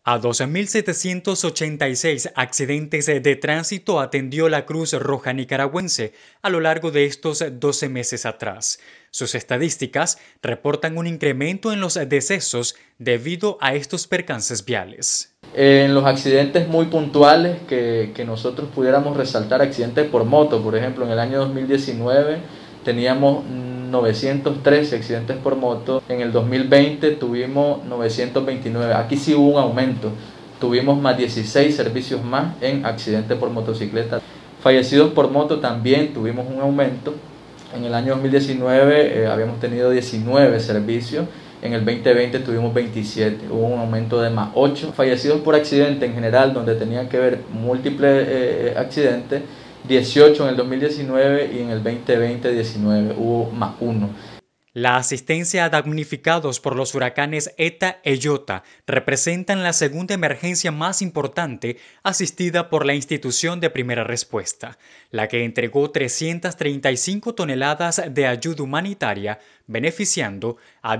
A 12.786 accidentes de tránsito atendió la Cruz Roja Nicaragüense a lo largo de estos 12 meses atrás. Sus estadísticas reportan un incremento en los decesos debido a estos percances viales. En los accidentes muy puntuales que nosotros pudiéramos resaltar, accidentes por moto, por ejemplo, en el año 2019 teníamos 913 accidentes por moto, en el 2020 tuvimos 929, aquí sí hubo un aumento, tuvimos más 16 servicios más en accidentes por motocicleta. Fallecidos por moto también tuvimos un aumento, en el año 2019 habíamos tenido 19 servicios, en el 2020 tuvimos 27, hubo un aumento de más 8. Fallecidos por accidente en general, donde tenían que ver múltiples accidentes, 18 en el 2019 y en el 2020 19, hubo más 1. La asistencia a damnificados por los huracanes ETA e IOTA representan la segunda emergencia más importante asistida por la institución de primera respuesta, la que entregó 335 toneladas de ayuda humanitaria, beneficiando a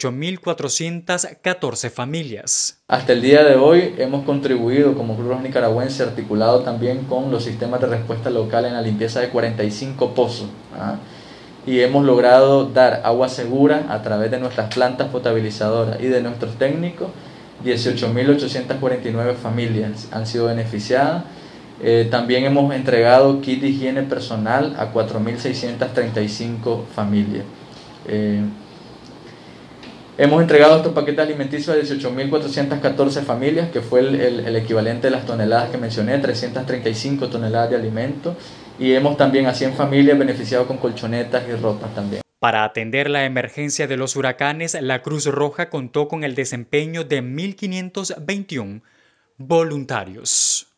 18.414 familias. Hasta el día de hoy hemos contribuido como Cruz Roja Nicaragüense, articulado también con los sistemas de respuesta local en la limpieza de 45 pozos. Y hemos logrado dar agua segura a través de nuestras plantas potabilizadoras y de nuestros técnicos. 18.849 familias han sido beneficiadas. También hemos entregado kit de higiene personal a 4.635 familias. Hemos entregado estos paquetes alimenticios a 18.414 familias, que fue el equivalente de las toneladas que mencioné, 335 toneladas de alimentos. Y hemos también a 100 familias beneficiado con colchonetas y ropas también. Para atender la emergencia de los huracanes, la Cruz Roja contó con el desempeño de 1.521 voluntarios.